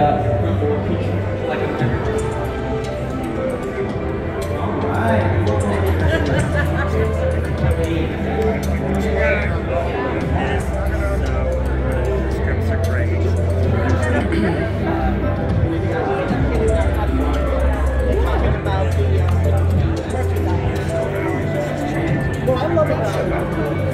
crumble peach like a member. All right. Scripts are great. Well, I love it.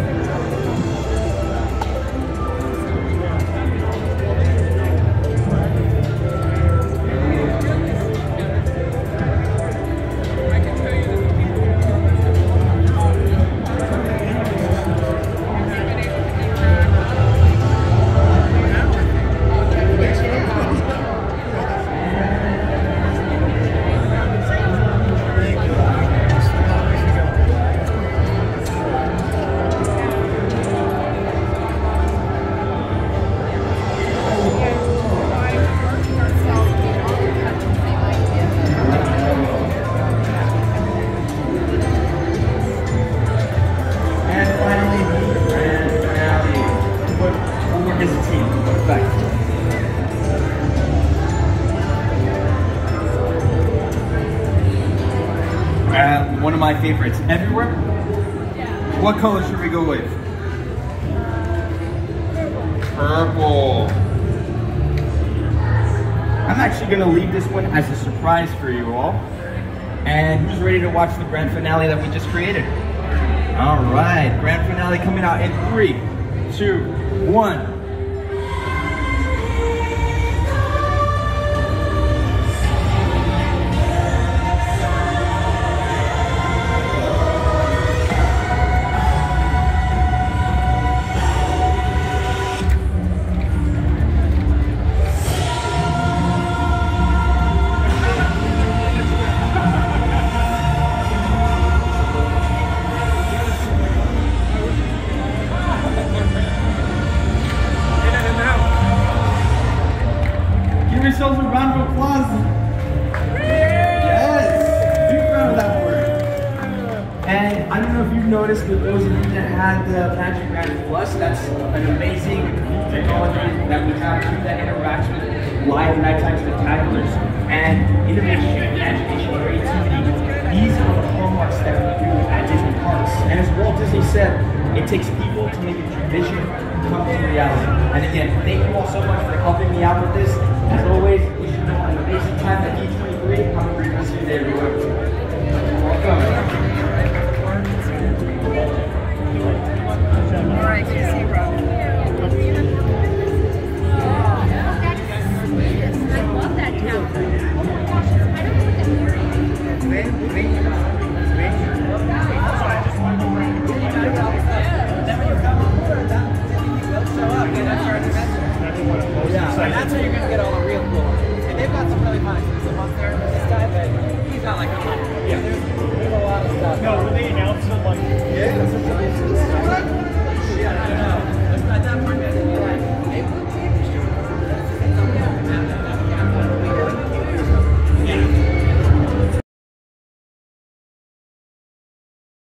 One of my favorites. Everywhere? What color should we go with? Purple. I'm actually going to leave this one as a surprise for you all. And who's ready to watch the grand finale that we just created? All right, grand finale coming out in 3, 2, 1. Yourselves a round of applause. Yes, big round of that word. And I don't know if you've noticed, but those of you that had the Magic Band Plus, that's an amazing technology that we have that interacts with live nighttime spectaculars and innovation, imagination, creativity. These are the hallmarks that we do at Disney parks. And as Walt Disney said, it takes people to make a vision come to reality. And again, thank you all so much for helping me out with this. As always, we should know an amazing time at D23. Have a great rest of your day, everyone. Welcome. All right, good to see you, Rob. I love that town. Oh my gosh, I don't know what that Yeah, that's where you're going to get all the real cool ones. And they've got some really fun exclusive ones there. This guy, but he's not like a